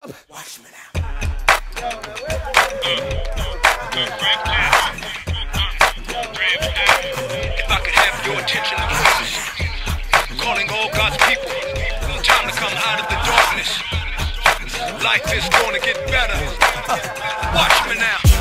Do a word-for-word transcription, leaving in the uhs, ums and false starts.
Watch me now. If I could have your attention, please. Calling all God's people. Time to come out of the darkness. Life is gonna get better. Watch me now.